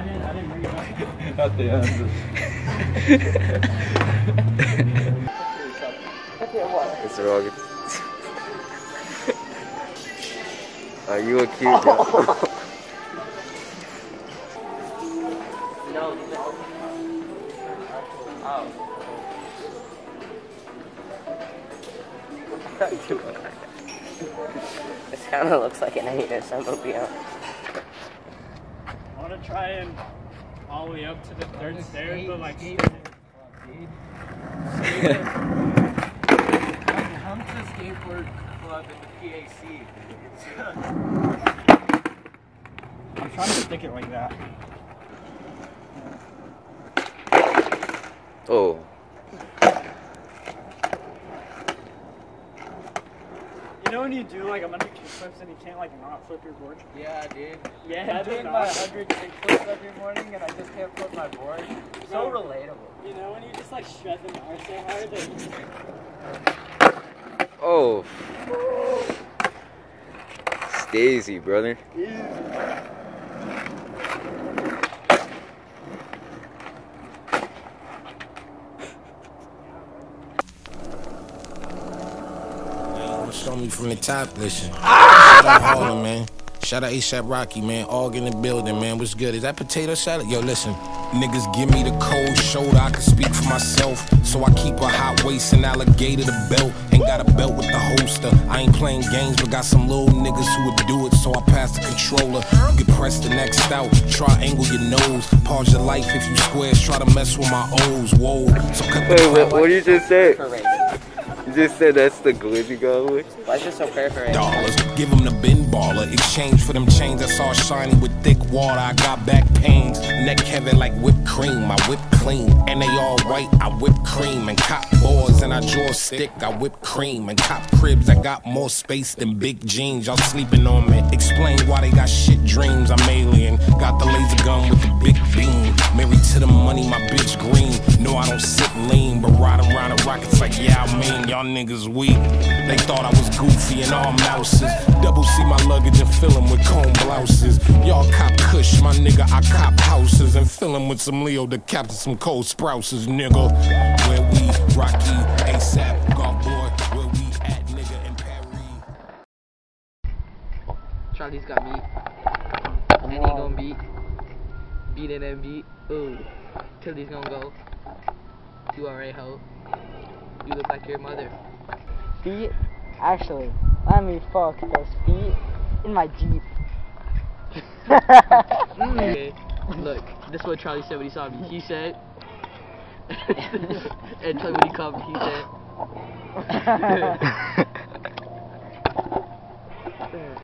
didn't bring it up. Not the answer. It's wrong. Are you a cute girl? No. Oh. This kind of looks like an anus, I'm gonna be honest. I want to try and all the way up to the third stairs, but like... Come to the skateboard club in the PAC. I'm trying to stick it like that. Oh. You know when you do like 100 kickflips and you can't like not flip your board? Yeah, dude. Yeah, I'm doing my 100 kickflips every morning and I just can't flip my board. So relatable. You know when you just like shred the bar so hard that you just... Oh. Stacy, brother. Yeah. Show me from the top, listen. Shout out Harlem, man. Shout out ASAP Rocky, man. All in the building, man. What's good? Is that potato salad? Yo, listen. Niggas give me the cold shoulder, I can speak for myself. So I keep a hot waist and alligator the belt. Ain't got a belt with the holster. I ain't playing games, but got some little niggas who would do it. So I pass the controller. You can press the next out. Triangle your nose. Pause your life if you squares. Try to mess with my O's. Whoa. So cut the Wait, what did you just say? Perforated. You just said that's the glizzy go with? Why is it so perforated? Dollars, give them the bin baller. Exchange for them chains that's all shiny with thick water. I got back pains, neck heavy like whipped cream. I whip clean, and they all white. I whip cream and cop boards, and I draw a stick. I whip cream and cop cribs. I got more space than big jeans. Y'all sleeping on me. Explain why they got shit dreams. I'm alien. Got the laser gun with the big beam. Married to the money, my bitch green. No, I don't sit lean, but riding around the rockets like yeah, I mean. Y'all niggas weak. They thought I was goofy and all mouses. Double C my luggage and fill them with comb blouses. Y'all cop kush, my nigga, I cop houses. And fill them with some Leo to capture some cold sprouses, nigga. Where we, Rocky, ASAP, golf boy, where we at, nigga, in Paris. Charlie's got beat. And he gonna beat. Beat it and beat. Ooh. Tilly's gonna go. You alright, ho. You look like your mother. Feet? Actually, let me fuck those feet in my Jeep. Okay. Look, this is what Charlie said when he saw me. He said, and Charlie when he called me, he said,